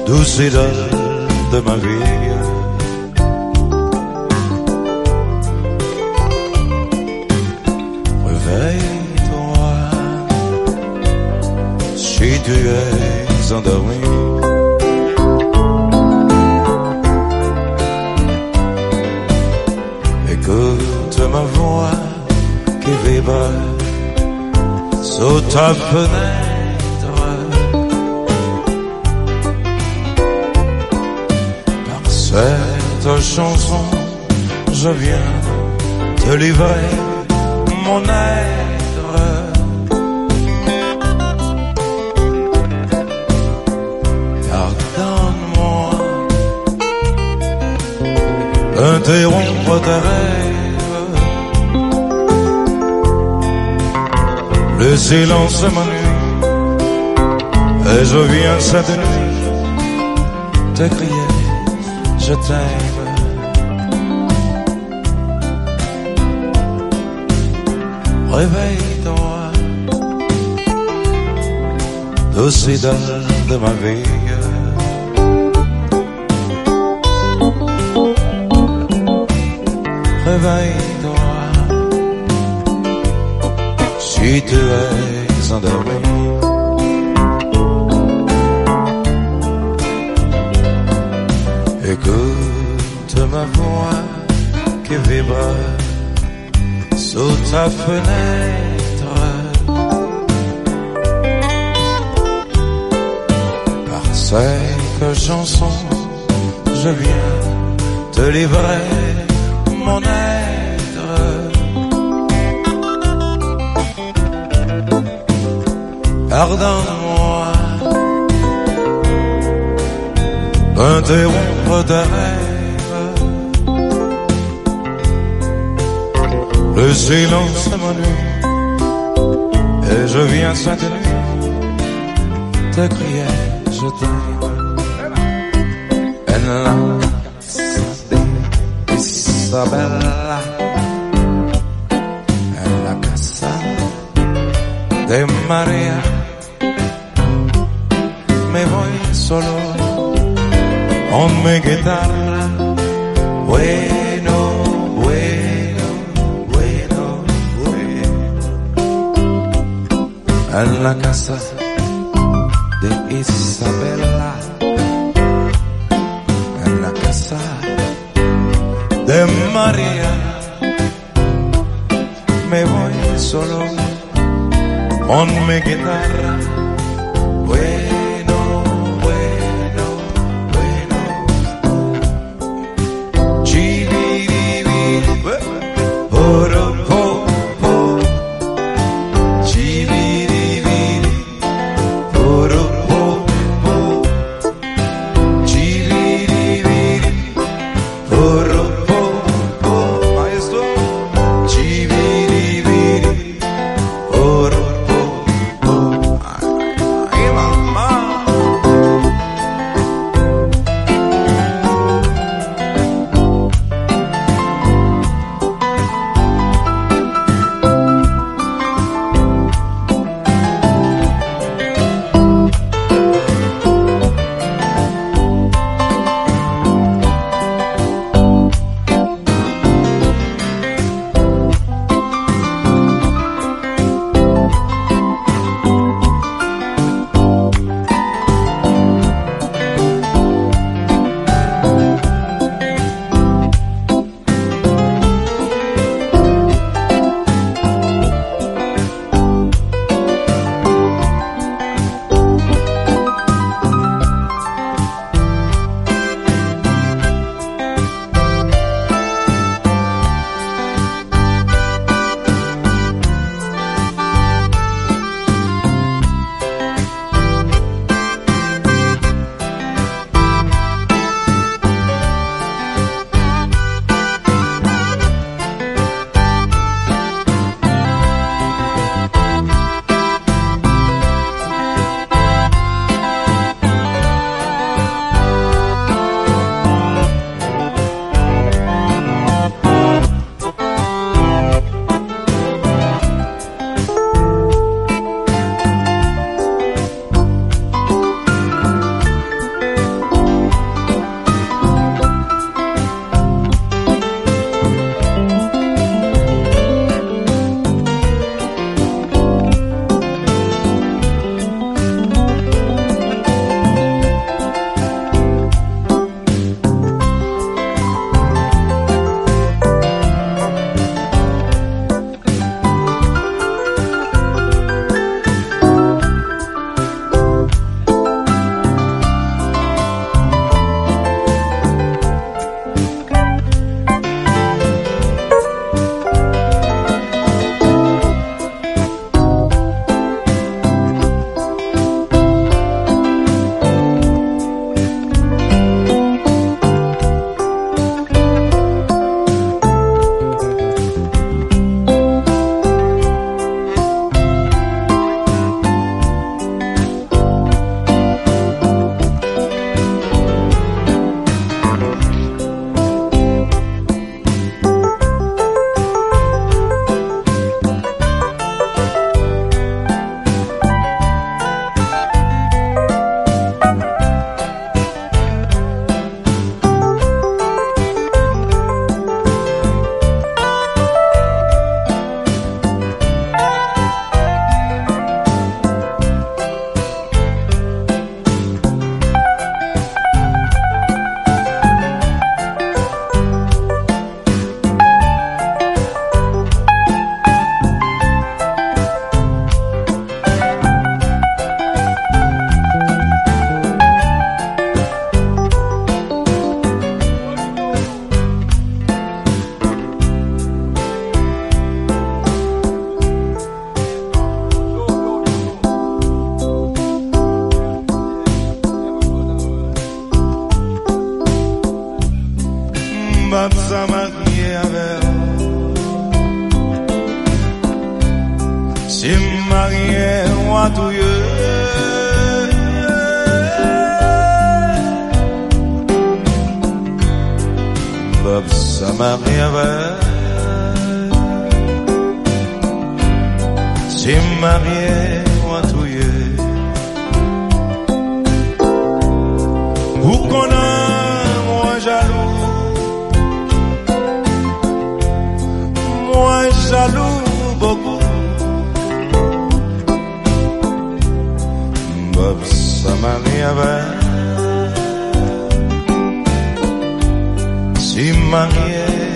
douce idole de ma vie. Réveille-toi si tu es endormi. Écoute ma voix qui vibre sous ta fenêtre. Par cette chanson, je viens te livrer mon être. Pardonne-moi d'interrompre tes rêves. Le silence m'ennuie et je viens cette nuit te crier je t'aime. Réveille-toi, douce idole de ma vie. Réveille-toi si tu es endormi. Écoute ma voix qui vibre sous ta fenêtre. Par cette chanson, je viens te livrer mon être. Pardonne-moi d'interrompre tes rêves. Le silence m'ennuie et je viens cette nuit te crier je t'aime. En la casa de Isabella, en la casa de María, me voy solo con mi guitarra. Bueno, bueno, bueno, bueno. En la casa de Isabella, en la casa de María, me voy solo con mi guitarra. Bueno, bueno, bueno. Chibiribiri, oro, po, po. Chibiribiri, oro, po, po. Chibiribiri, oro, po, po. Maestro. Chibiribiri, oro, po, po. Bab sa marié avec. Si marié ou à touye. Bab sa marié avec. Si marié ou à touye. Ou qu'on a moi jaloux. Moi jaloux beaucoup. Bab sa marié avec. Si marié